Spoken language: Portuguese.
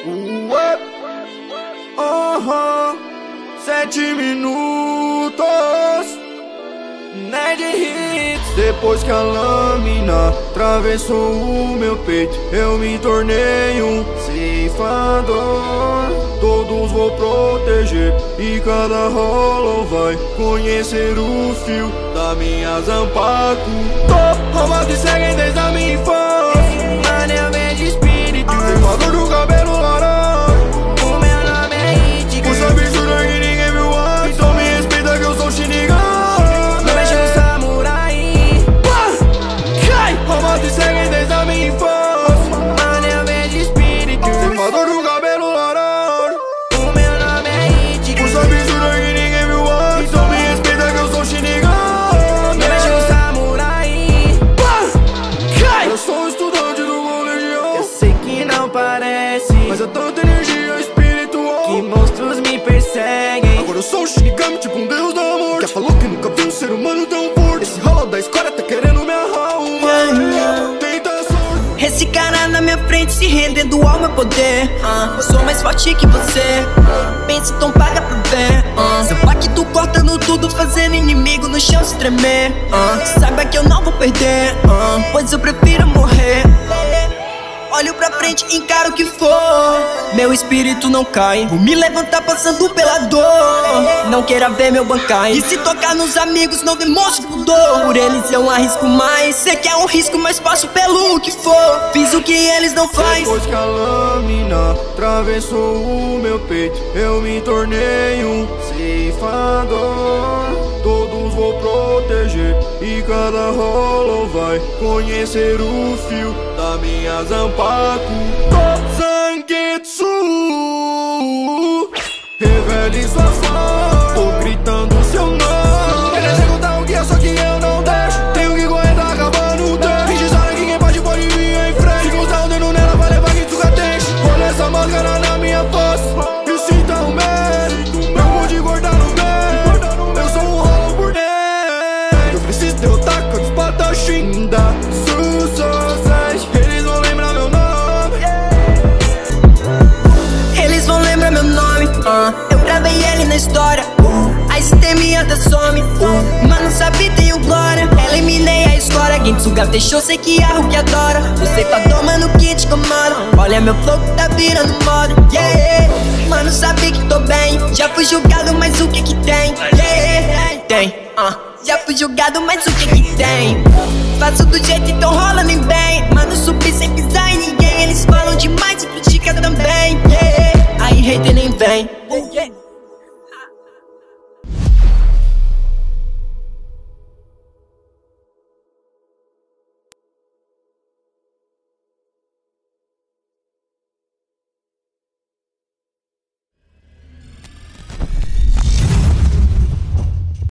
7 minutos, Ned Hits. Depois que a lâmina atravessou o meu peito, eu me tornei um ceifador. Todos vou proteger e cada rolo vai conhecer o fio da minha Zampaco. Tô roubado e seguem desde a minha infância, na neve de espírito, ceifador do cabelo laranja. O meu nome é Hit, por sua bichura que ninguém viu antes. Então me respeita que eu sou Shinigami. Não mexe no samurai. Cai! Roubado e seguem desde a minha infância, na neve de espírito, ceifador do cabelo laranja. O meu nome é Hit, por sua bichura que ninguém viu antes. Então me respeita que eu sou Shinigami. Não mexe no samurai. Cai! Eu sou um estudante do colegial. Eu sei que não parece, mas eu tô tendo energia espiritual, que monstros me perseguem. Agora eu sou um Shinigami, tipo um deus da morte, que falou que nunca viu um ser humano tão forte. Esse rolo da escola tá querendo me arrumar. Tenta a sorte. Esse cara na minha frente se rendendo ao meu poder. Sou mais forte que você, pensa então paga pra ver. Seu pacto cortando tudo, fazendo inimigo no chão se tremer. Saiba que eu não vou perder, pois eu prefiro morrer. Olho pra frente, encaro o que for, meu espírito não cai. Vou me levantar passando pela dor, não queira ver meu bancai. E se tocar nos amigos não demonstre pudor, por eles eu arrisco mais. Sei que é um risco, mas passo pelo que for. Fiz o que eles não fazem. Depois que a lâmina atravessou o meu peito, eu me tornei um ceifador. Todos vou proteger e cada rolo vai conhecer o fio da minha Zampaco. Zangetsu, revele sua força. Tô gritando seu nome, quer executar o guia, só que eu não deixo. Tenho que correr, tá acabando o tempo. Finge sabe que quem pode vir em frente. Se usar o dedo nela, vai levar que tu catente. Olha essa máscara na minha face e sinta o mérito. Eu vou te cortar no meio, eu sou um rolo por dentro. Eu preciso derrotar com os espadachim da Suicide. Eles vão lembrar meu nome. Eles vão lembrar meu nome. Eu gravei ele na história. A STM até some. Mano, sabe, tenho glória. Eliminei a escória. Gentsuga deixou, sei que é o que adora. O ceifador, mano, que te incomoda. Olha meu flow que tá virando moda. Yeah, mano, sabe que tô bem. Já fui julgado, mas o que que tem? Yeah, tem. Já fui julgado, mas o que que tem? Faço do jeito, então rola nem bem. Mano, subi sem pisar em ninguém. Eles falam demais.